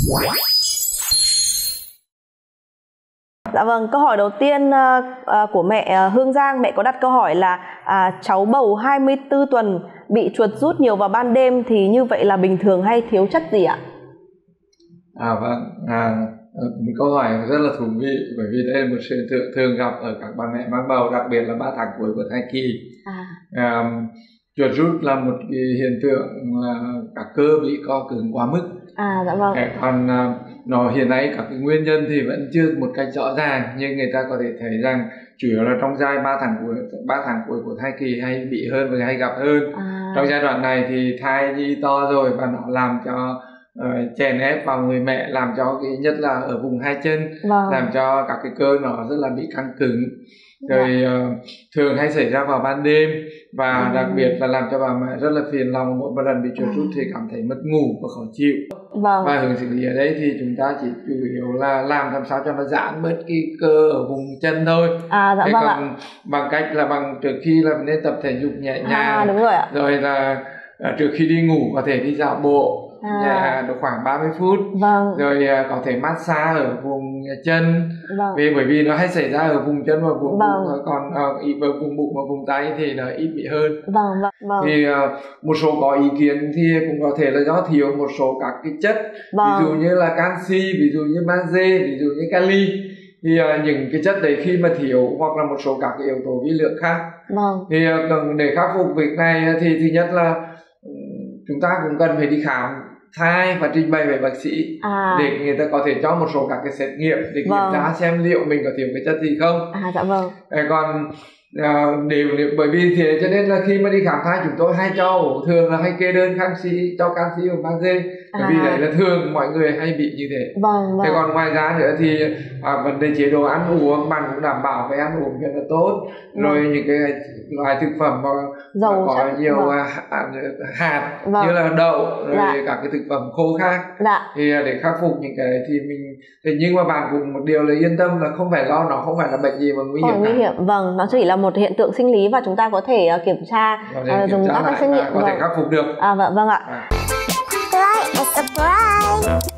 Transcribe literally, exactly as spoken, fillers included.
Dạ vâng, câu hỏi đầu tiên uh, uh, của mẹ uh, Hương Giang, mẹ có đặt câu hỏi là uh, cháu bầu hai mươi tư tuần bị chuột rút nhiều vào ban đêm thì như vậy là bình thường hay thiếu chất gì ạ? À vâng, à, một câu hỏi rất là thú vị, bởi vì đây là một sự thường, thường gặp ở các bà mẹ mang bầu, đặc biệt là ba tháng cuối của thai kỳ. À. À, chuột rút là một cái hiện tượng uh, các cơ bị co cứng quá mức. À dạ vâng. À, còn uh, nó hiện nay các cái nguyên nhân thì vẫn chưa một cách rõ ràng, nhưng người ta có thể thấy rằng chủ yếu là trong giai ba tháng cuối ba tháng cuối của thai kỳ hay bị hơn và hay gặp hơn. À. Trong giai đoạn này thì thai nhi to rồi và nó làm cho uh, chèn ép vào người mẹ, làm cho cái nhất là ở vùng hai chân, vâng. làm cho các cái cơ nó rất là bị căng cứng. Rồi uh, thường hay xảy ra vào ban đêm và ừ. đặc biệt là làm cho bà mẹ rất là phiền lòng, mỗi một lần bị chuột rút thì cảm thấy mất ngủ và khó chịu. Vâng. Và hướng xử lý ở đây thì chúng ta chỉ chủ yếu là làm làm sao cho nó giãn bớt cái cơ ở vùng chân thôi. À dạ vâng còn ạ. Bằng cách là bằng trước khi là nên tập thể dục nhẹ nhàng. À đúng rồi ạ. Rồi là uh, trước khi đi ngủ có thể đi dạo bộ. À. Được khoảng ba mươi phút. Vâng. Rồi có thể massage ở vùng chân. Vâng. Vì bởi vì nó hay xảy ra ở vùng chân và vùng vâng. bụng, còn uh, ở vùng bụng và vùng tay thì nó ít bị hơn. Vâng, vâng, vâng. Thì uh, một số có ý kiến thì cũng có thể là do thiếu một số các cái chất, vâng. ví dụ như là canxi, ví dụ như magie, ví dụ như kali. Thì uh, những cái chất đấy khi mà thiếu hoặc là một số các cái yếu tố vi lượng khác. Vâng. Thì uh, để khắc phục việc này thì thứ nhất là chúng ta cũng cần phải đi khám thai và trình bày với bác sĩ à. để người ta có thể cho một số các cái xét nghiệm để kiểm vâng. tra xem liệu mình có thiếu cái chất gì không. À dạ vâng. Còn uh, đều, đều bởi vì thế cho nên là khi mà đi khám thai chúng tôi hay cho thường là hay kê đơn canxi, cho canxi và magie, bởi à. vì đấy là thường mọi người hay bị như thế. Vâng, vâng. Thế còn ngoài ra nữa thì à, vấn đề chế độ ăn uống bạn cũng đảm bảo về ăn uống cho nó tốt. Vâng. Rồi những cái loại thực phẩm mà Dầu có chắc. nhiều vâng. hạt vâng. như là đậu, rồi dạ. các cái thực phẩm khô khác. Dạ. Thì để khắc phục những cái thì mình thì nhưng mà bạn cũng một điều là yên tâm là không phải lo, nó không phải là bệnh gì mà nguy hiểm. Nguy hiểm. Vâng, nó chỉ là một hiện tượng sinh lý và chúng ta có thể uh, kiểm tra uh, dùng các cái xét nghiệm. Có vâng. thể khắc phục được. À vâng, vâng ạ. À. Like and subscribe.